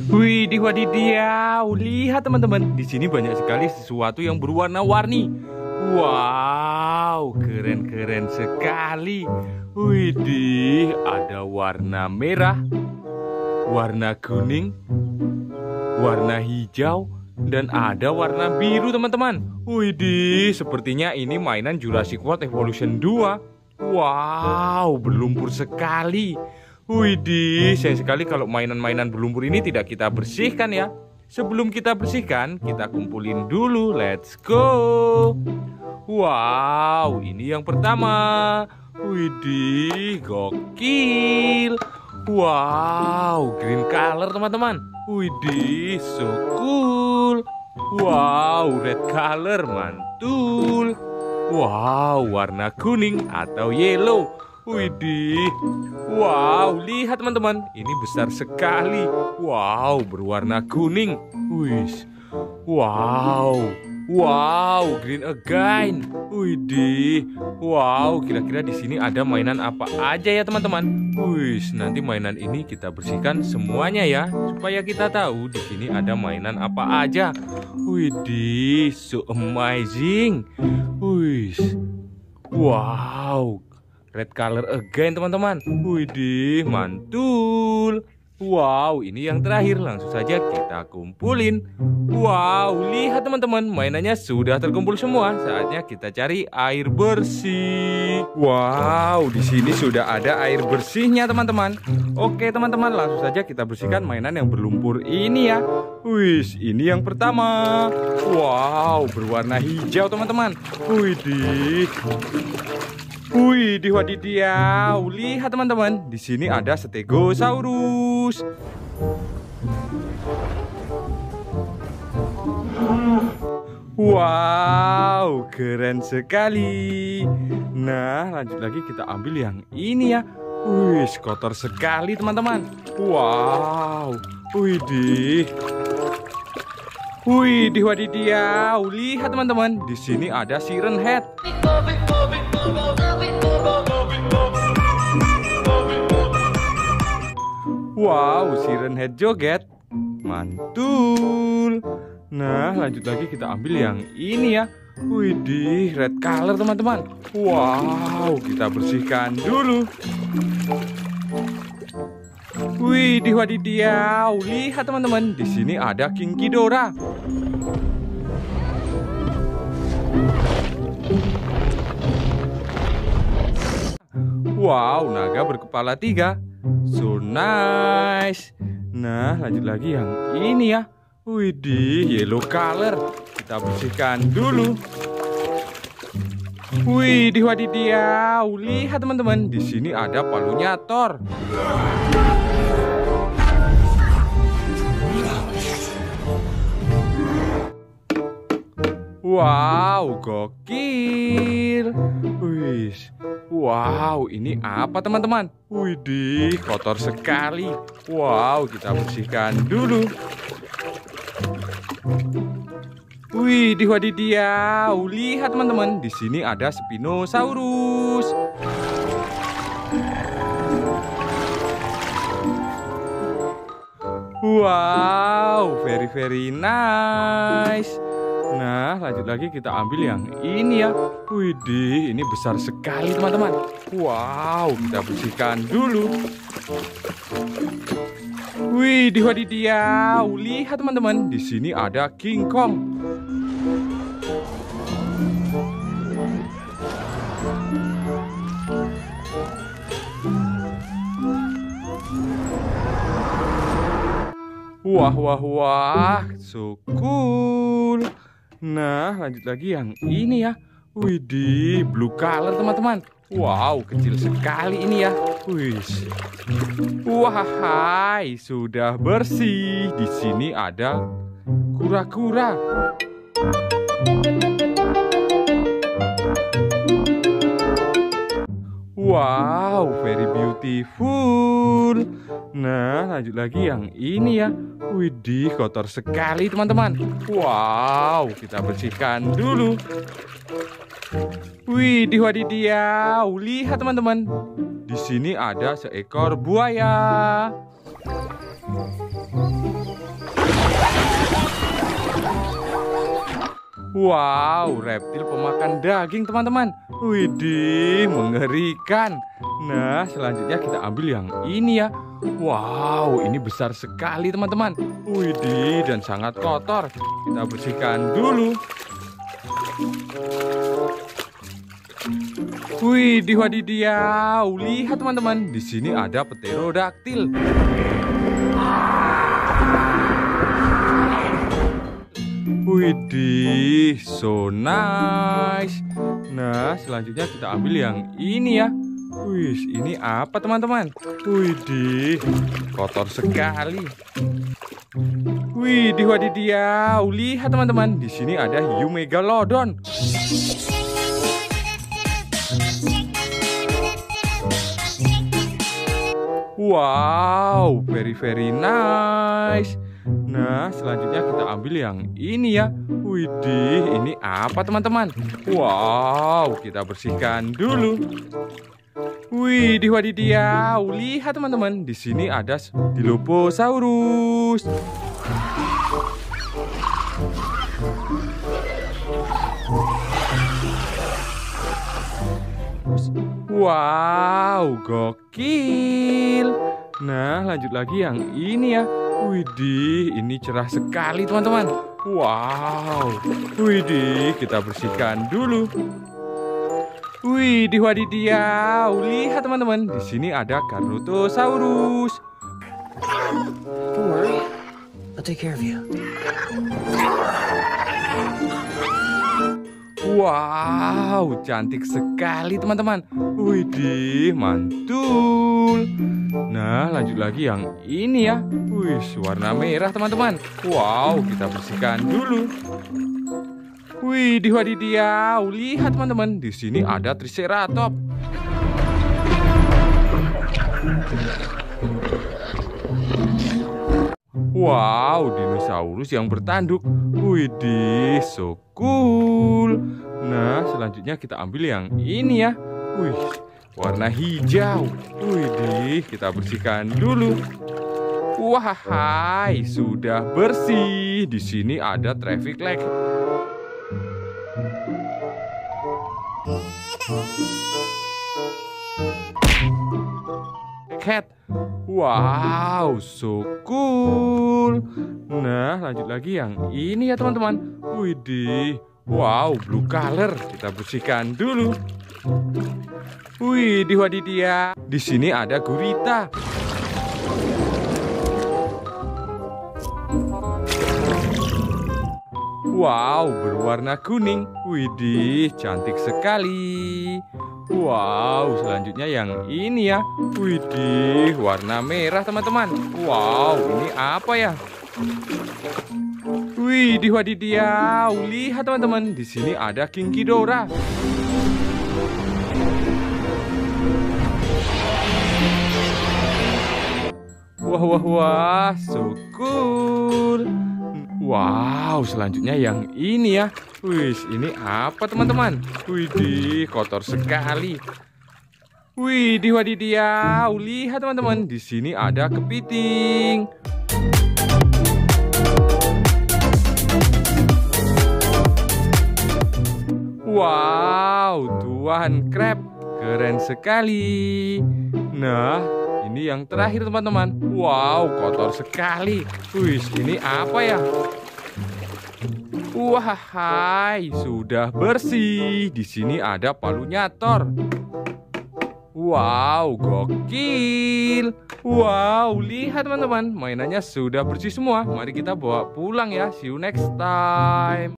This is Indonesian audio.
Widih wadidiau, lihat teman-teman, di sini banyak sekali sesuatu yang berwarna-warni. Wow, keren-keren sekali. Widih, ada warna merah, warna kuning, warna hijau, dan ada warna biru teman-teman. Widih, sepertinya ini mainan Jurassic World Evolution 2. Wow, berlumpur sekali. Widih, sayang sekali kalau mainan-mainan berlumpur ini tidak kita bersihkan ya. Sebelum kita bersihkan, kita kumpulin dulu. Let's go. Wow, ini yang pertama. Widih, gokil. Wow, green color teman-teman. Widih, so cool. Wow, red color, mantul. Wow, warna kuning atau yellow. Widih, wow, lihat teman-teman, ini besar sekali. Wow, berwarna kuning. Wih, wow, wow, green again. Widih, wow, kira-kira di sini ada mainan apa aja ya teman-teman? Wih, nanti mainan ini kita bersihkan semuanya ya, supaya kita tahu di sini ada mainan apa aja. Widih, so amazing. Wih, wow. Red color again teman-teman. Widih, mantul. Wow, ini yang terakhir. Langsung saja kita kumpulin. Wow, lihat teman-teman, mainannya sudah terkumpul semua. Saatnya kita cari air bersih. Wow, di sini sudah ada air bersihnya teman-teman. Oke teman-teman, langsung saja kita bersihkan mainan yang berlumpur ini ya. Wih, ini yang pertama. Wow, berwarna hijau teman-teman. Widih. Widih wadidiau, lihat teman-teman, di sini ada Stegosaurus. Wow, keren sekali. Nah, lanjut lagi kita ambil yang ini ya. Wih, kotor sekali teman-teman. Wow, widih. Widih wadidiau, lihat teman-teman, di sini ada Siren Head. Wow, Siren Head joget. Mantul. Nah, lanjut lagi kita ambil yang ini ya. Widih, red color teman-teman. Wow, kita bersihkan dulu. Widih wadidiau, lihat teman-teman, di sini ada King Ghidorah. Wow, naga berkepala 3. So nice. Nah, lanjut lagi yang ini ya. Widih, yellow color. Kita bersihkan dulu. Widih wadidiau, lihat teman-teman, di sini ada palunya Thor. Wow, gokil. Wih, wow, ini apa teman-teman? Widih, kotor sekali. Wow, kita bersihkan dulu. Widih wadidiau, lihat teman-teman, di sini ada Spinosaurus. Wow, very nice. Nah, lanjut lagi kita ambil yang ini ya. Widih, ini besar sekali teman-teman. Wow, kita bersihkan dulu. Widih wadidiau, lihat teman-teman, di sini ada King Kong. Wah, wah, wah, so cool. Nah, lanjut lagi yang ini ya. Widih, blue color teman-teman. Wow, kecil sekali ini ya. Wih. Wahai, sudah bersih. Di sini ada kura-kura. Wow, very beautiful. Nah, lanjut lagi yang ini ya. Widih, kotor sekali teman-teman. Wow, kita bersihkan dulu. Widih wadidiau, lihat teman-teman. Di sini ada seekor buaya. Wow, reptil pemakan daging, teman-teman. Widih, mengerikan. Nah, selanjutnya kita ambil yang ini ya. Wow, ini besar sekali, teman-teman. Widih, dan sangat kotor. Kita bersihkan dulu. Widih, wadidiau. Lihat, teman-teman. Di sini ada pterodaktil. Widih, so nice. Nah, selanjutnya kita ambil yang ini ya. Wih, ini apa, teman-teman? Widih, kotor sekali. Widih, wadidiau. Lihat, teman-teman. Di sini ada hiu megalodon. Wow, very nice. Nah, selanjutnya kita ambil yang ini ya. Widih, ini apa, teman-teman? Wow, kita bersihkan dulu. Widih, wadidiau. Lihat, teman-teman. Di sini ada Dilophosaurus. Wow, gokil. Nah, lanjut lagi yang ini ya. Widih, ini cerah sekali, teman-teman. Wow. Widih, kita bersihkan dulu. Widih, wadidiau. Lihat, teman-teman. Di sini ada Carnotaurus. Don't worry. I'll take care of you. Wow, cantik sekali, teman-teman. Widih, mantul. Nah, lanjut lagi yang ini ya. Wih, warna merah, teman-teman. Wow, kita bersihkan dulu. Widih, wadidiau. Lihat, teman-teman. Di sini ada Triceratops. Wow, dinosaurus yang bertanduk. Widih, so cool. Nah, selanjutnya kita ambil yang ini ya. Wih, warna hijau. Widih, kita bersihkan dulu. Wahai, sudah bersih. Di sini ada traffic light. Cat. Wow, so cool. Nah, lanjut lagi yang ini ya, teman-teman. Widih. Wow, blue color. Kita bersihkan dulu. Widih, wadidiau. Di sini ada gurita. Wow, berwarna kuning. Widih, cantik sekali. Wow, selanjutnya yang ini ya. Widih, warna merah, teman-teman. Wow, ini apa ya? Widih, wadidiau. Lihat, teman-teman. Di sini ada King Ghidorah. Wah, wah, wah, so cool. Wow, selanjutnya yang ini ya. Wih, ini apa, teman-teman? Widih, kotor sekali. Widih, wadidiau. Lihat, teman-teman. Di sini ada kepiting. Wow, tuan crab. Keren sekali. Nah, ini yang terakhir, teman-teman. Wow, kotor sekali. Wih, ini apa ya? Wahai, sudah bersih. Di sini ada palunyator. Wow, gokil. Wow, lihat, teman-teman. Mainannya sudah bersih semua. Mari kita bawa pulang ya. See you next time.